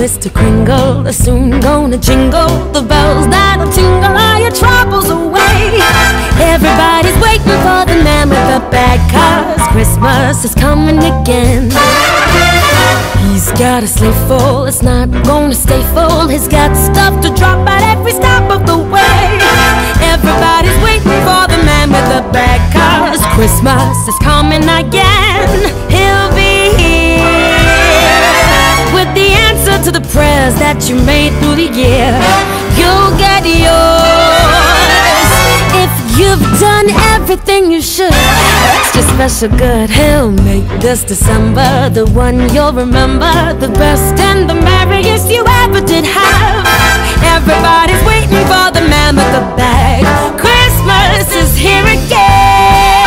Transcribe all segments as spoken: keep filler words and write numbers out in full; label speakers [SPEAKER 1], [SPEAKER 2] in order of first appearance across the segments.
[SPEAKER 1] Mister Kringle is soon gonna jingle the bells that'll tingle all your troubles away. Everybody's waiting for the man with the bag, 'cause Christmas is coming again. He's got a sleigh full, it's not gonna stay full. He's got stuff to drop at every stop of the way. Everybody's waiting for the man with the bag, 'cause Christmas is coming again. He'll be here with the answer to the prayers that you made through the year. You'll get yours if you've done everything you should. Extra special good, he'll make this December the one you'll remember, the best and the merriest you ever did have. Everybody's waiting for the man with the bag. Christmas is here again.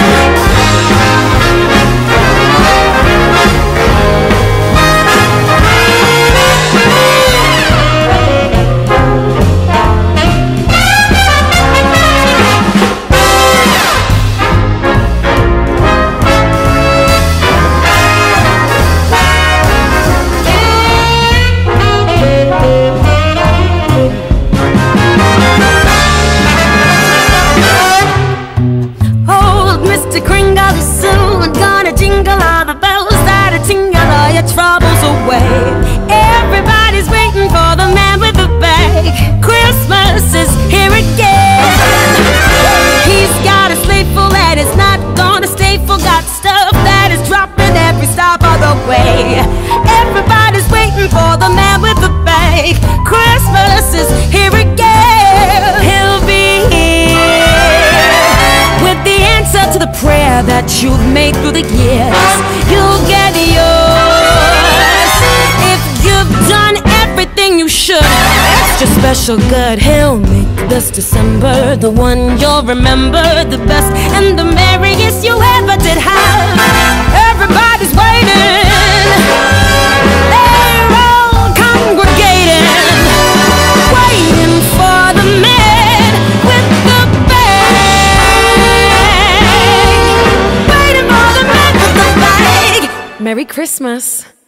[SPEAKER 1] Troubles away. Everybody's waiting for the man with the bag. Christmas is here again. He's got a sleigh full and it's not gonna stay full. Got stuff that is dropping every stop of the way. Everybody's waiting for the man with the bag. Christmas is here again. He'll be here with the answer to the prayer that you've made through the years. You'll get yours. Done everything you should. Extra special good, he'll make this December the one you'll remember, the best and the merriest you ever did have. Everybody's waiting, they're all congregating, waiting for the man with the bag. Waiting for the man with the bag. Merry Christmas.